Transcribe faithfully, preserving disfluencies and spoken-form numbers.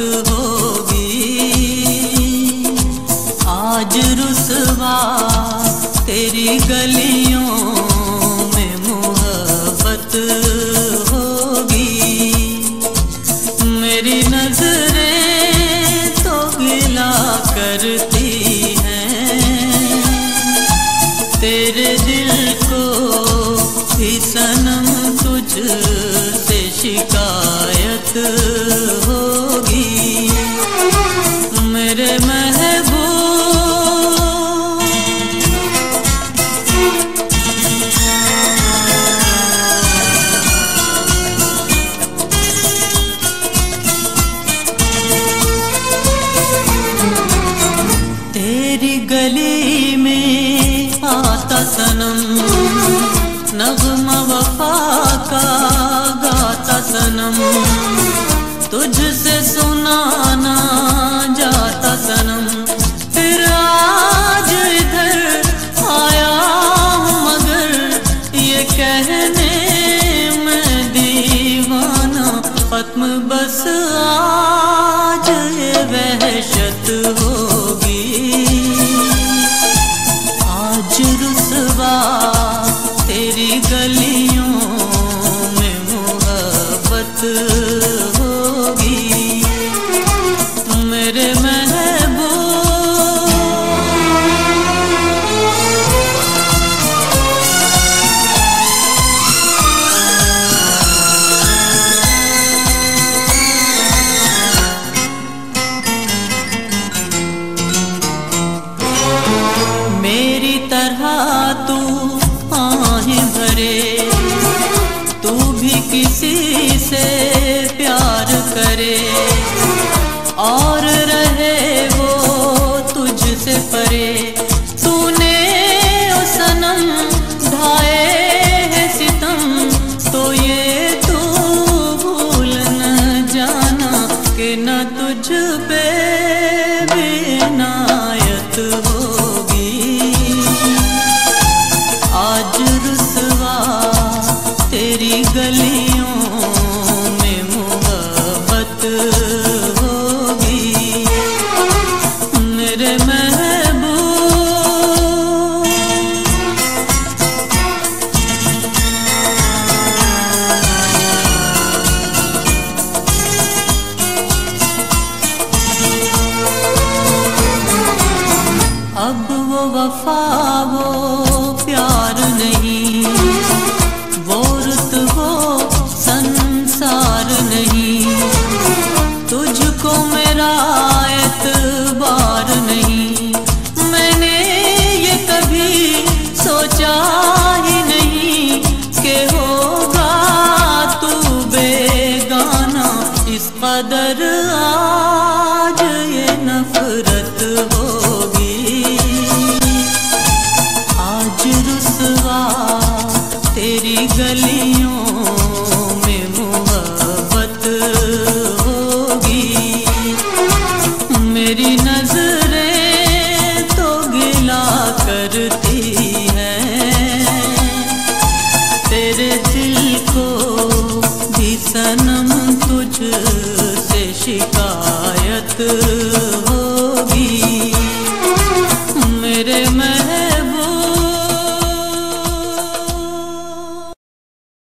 होगी। आज रुसवा तेरी गलियों में मोहब्बत होगी। मेरी नजरें तो गिला करती हैं, तेरे दिल को भी सनम तुझसे शिकायत होगी। मेरे महबूब तेरी गली में आता सनम, नग़्मा वफ़ा का गाता सनम, तुझसे सुनाना जाता सनम। फिर आज इधर आया हूँ मगर ये कहने मैं दीवाना, खत्म बस आज ये वहशत होगी। आज रुसवा तेरी गलियों में मोहब्बत होगी। मेरे महबूब मेरी तरह तू आहें भरे, तू भी किसी से प्यार करे और रहे वो तुझसे परे। तूने ओ सनम ढाए है सितम, तो ये तू भूल न जाना कि न तुझ पे भी इनायत होगी। आज रुसवा तेरी गलियों में मोहब्बत होगी। मेरे महबूब अब वो वफा वो